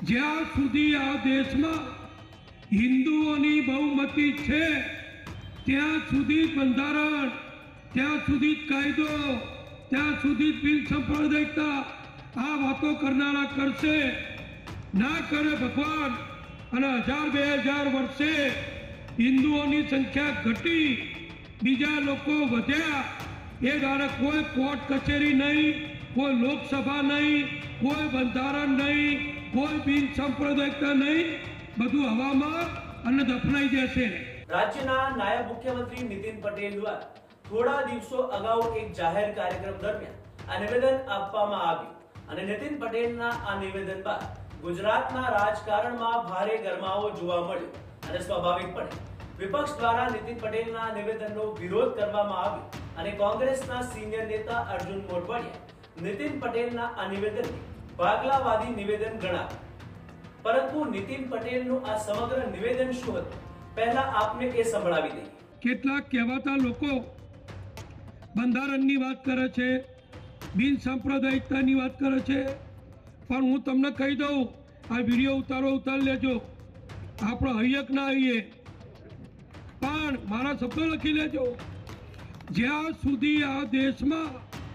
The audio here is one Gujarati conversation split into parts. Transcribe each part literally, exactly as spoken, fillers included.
જ્યાં સુધી આ દેશમાં હિન્દુઓની બહુમતી છે ત્યાં સુધી બંધારણ, ત્યાં સુધી કાયદો, ત્યાં સુધી બિન સાંપ્રદાયિકતા આ વાતો કરનારા કરશે, ના કરે ભગવાન। અને હજાર બે હજાર વર્ષે હિન્દુઓની સંખ્યા ઘટી, બીજા લોકો વધ્યા, એ દ્વારા કોઈ કોર્ટ કચેરી નહીં, કોઈ લોકસભા નહીં, કોઈ બંધારણ નહીં, કોઈ બિન સાંપ્રદાયિકતા નહીં, બધું હવામાં અને દફનાઈ જશે। રાજ્યના નાયબ મુખ્યમંત્રી નીતિન પટેલ દ્વારા થોડા દિવસો અગાઉ એક જાહેર કાર્યક્રમ દરમિયાન આ નિવેદન આપવામાં આવ્યું અને નીતિન પટેલના આ નિવેદન બાદ ગુજરાતના રાજકારણમાં ભારે ગરમાવો જોવા મળ્યો અને સ્વાભાવિકપણે વિપક્ષ દ્વારા નીતિન પટેલના નિવેદનનો વિરોધ કરવામાં આવ્યો અને કોંગ્રેસના સિનિયર નેતા અર્જુન મોઢવાડિયા નીતિન પટેલના આ નિવેદનને ભાગલાવાદી નિવેદન ગણાવ્યું। પરંતુ નીતિન પટેલનું આ સમગ્ર નિવેદન શું હતું, પહેલા આપને એ સંભળાવી દઈએ। કેટલાક કહેવાતા લોકો બંધારણની વાત કરે છે, બિન સાંપ્રદાયિકતાની વાત કરે છે, પણ હું તમને કહી દઉં, આ વિડીયો ઉતારો ઉતારી લેજો, આપણે હૈયક ના આવીએ, પણ મારા શબ્દો લખી લેજો। જ્યાં સુધી આ દેશમાં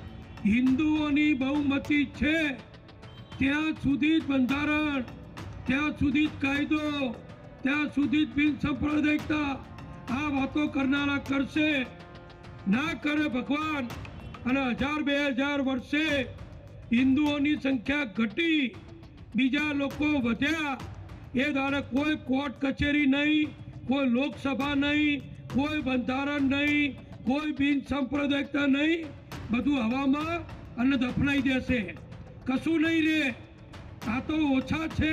હિન્દુઓની બહુમતી છે ત્યાં સુધી બંધારણ, ત્યાં સુધી કાયદો, ત્યાં સુધી બિન સાંપ્રદાયિકતા આ વાતો કરનારા કરશે, ના કરે ભગવાન। અને હજાર બે હજાર વર્ષે હિન્દુઓની સંખ્યા ઘટી, બીજા લોકો વધ્યા, એ દ્વારા કોઈ કોર્ટ કચેરી નહીં, કોઈ લોકસભા નહીં, કોઈ બંધારણ નહીં, કોઈ બિન સાંપ્રદાયિકતા નહીં, બધું હવામાં અને દફનાઈ દેશે, કશું નહીં રે। આ તો ઓછા છે,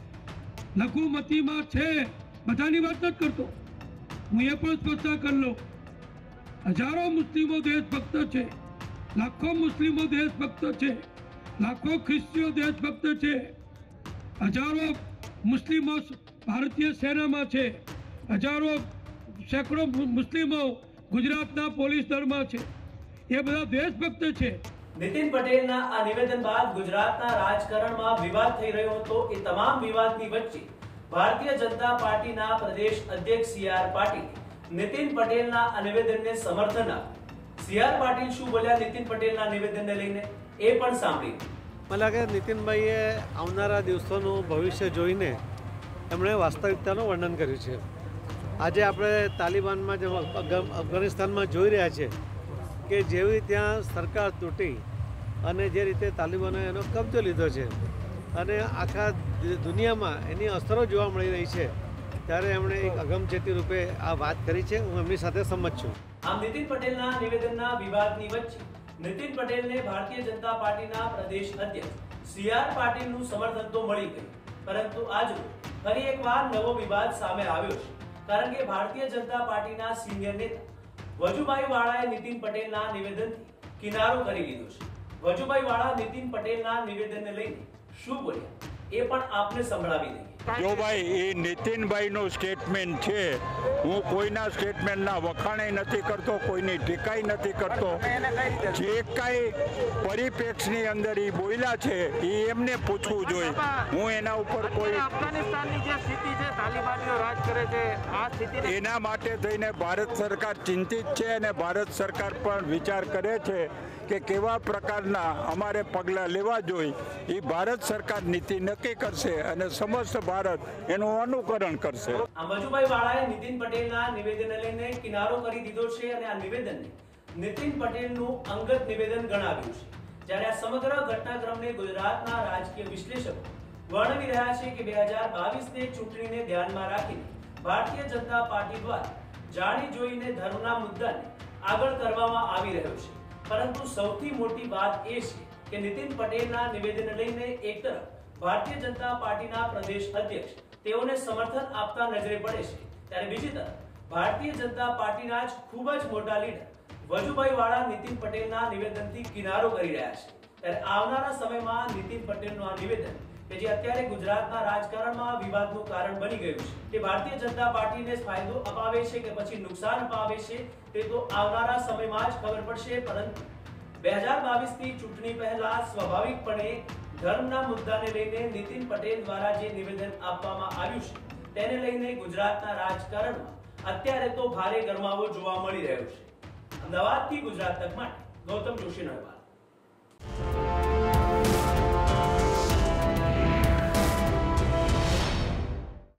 લઘુમતીમાં છે, બધાની વાત નથી કરતો, હું એ પણ સ્પષ્ટતા કરી લઉં। હજારો મુસ્લિમો દેશભક્ત છે, લાખો મુસ્લિમો દેશભક્ત છે, લાખો ખ્રિસ્તીઓ દેશભક્ત છે, હજારો મુસ્લિમો ભારતીય સેનામાં છે, હજારો સેંકડો મુસ્લિમો ગુજરાતના પોલીસ દળમાં છે, એ બધા દેશભક્ત છે। નીતિન પટેલના આ નિવેદન બાદ ગુજરાતના રાજકારણમાં વિવાદ થઈ રહ્યો હતો। એ તમામ વિવાદની વચ્ચે ભારતીય જનતા પાર્ટીના પ્રદેશ અધ્યક્ષ સી આર પાટીલ નીતિન પટેલના આ નિવેદનને સમર્થન આપ્યું। સી આર પાટીલ શું બોલ્યા નીતિન પટેલના નિવેદનને લઈને એ પણ સાંભળી। મને લાગે નીતિનભાઈએ આવનારા દિવસોનું ભવિષ્ય જોઈને એમણે વાસ્તવિકતાનું વર્ણન કર્યું છે। આજે આપણે તાલિબાનમાં જે અફઘાનિસ્તાનમાં જોઈ રહ્યા છીએ કે જેવી ત્યાં સરકાર તૂટી અને જે રીતે તાલિબાનોએ એનો કબજો લીધો છે અને આખા દુનિયામાં એની અસરો જોવા મળી રહી છે, ત્યારે એમણે એક અગમચેતી રૂપે આ વાત કરી છે। હું એમની સાથે સંમત છું। આમ નીતિન પટેલના નિવેદનના વિવાદની વચ્ચે નીતિન પટેલને ભારતીય જનતા પાર્ટીના પ્રદેશ અધ્યક્ષ સી આર પાટીલનું સમર્થન તો મળી ગયું, પરંતુ આજે ફરી એકવાર નવો વિવાદ સામે આવ્યો છે, કારણ કે ભારતીય જનતા પાર્ટીના સિનિયર નેતા વજુભાઈ વાળાએ નીતિન પટેલના નિવેદનથી કિનારો કરી લીધો છે। વજુભાઈ વાળા નીતિન પટેલના નિવેદનને લઈને શું બોલ્યા એ પણ આપને સંભળાવી દઈએ। જો ભાઈ, એ નીતિનભાઈનું સ્ટેટમેન્ટ છે, હું કોઈના સ્ટેટમેન્ટના વખાણે નથી કરતો, કોઈની ટીકાઈ નથી કરતો। જે કાંઈ પરિપ્રેક્ષની અંદર એ બોલ્યા છે એ એમને પૂછવું જોઈએ, હું એના ઉપર કોઈ અફઘાનિસ્તાનની જે સ્થિતિ છે, તાલિબાનીઓ રાજ કરે છે, આ સ્થિતિ એના માટે થઈને ભારત સરકાર ચિંતિત છે અને ભારત સરકાર પણ વિચાર કરે છે કે કેવા પ્રકારના અમારે પગલાં લેવા જોઈએ। એ ભારત સરકાર નીતિ નક્કી કરશે અને સમસ્ત ભારત એનું અનુકરણ કરશે। આ વજુભાઈ વાળાએ નીતિન પટેલના નિવેદનને લઈને કિનારો કરી દીધો છે અને આ નિવેદનને નીતિન પટેલનું અંગત નિવેદન ગણાવ્યું છે। જ્યારે આ સમગ્ર ઘટનાક્રમને ગુજરાતના રાજકીય વિશ્લેષકો વર્ણવી રહ્યા છે કે બે હજાર બાવીસ ની ચૂંટણીને ધ્યાનમાં રાખીને ભારતીય જનતા પાર્ટી દ્વારા જાણી જોઈને ધર્મના મુદ્દાને આગળ કરવામાં આવી રહ્યો છે, પરંતુ સૌથી મોટી વાત એ છે કે નીતિન પટેલના નિવેદનને લઈને એક તરફ ભારતીય જનતા પાર્ટીના પ્રદેશ અધ્યક્ષ તેઓને સમર્થન આપતા નજરે પડે છે, ત્યારે બીજી તરફ ભારતીય જનતા પાર્ટીના જ ખૂબ જ મોટા લીડર વજુભાઈ વાળા નીતિન પટેલના નિવેદનથી કિનારો કરી રહ્યા છે। ત્યારે આવનારા સમયમાં નીતિન પટેલનું આ નિવેદન કે જે અત્યારે ગુજરાતના રાજકારણમાં વિવાદનું કારણ બની ગયું છે, તે ભારતીય જનતા પાર્ટીને ફાયદો અપાવે છે કે પછી નુકસાન અપાવે છે તે તો આવનારા સમયમાં જ ખબર પડશે। પરંતુ બે હજાર બાવીસ ની ચૂંટણી પહેલા સ્વાભાવિકપણે ધર્મના મુદ્દાને લઈને નીતિન પટેલ દ્વારા જે નિવેદન આપવામાં આવ્યું છે તેને લઈને ગુજરાતના રાજકારણમાં અત્યારે તો ભારે ગરમાવો જોવા મળી રહ્યો છે। અમદાવાદથી ગુજરાત તક માટે ગૌતમ જોશીનો અહેવાલ।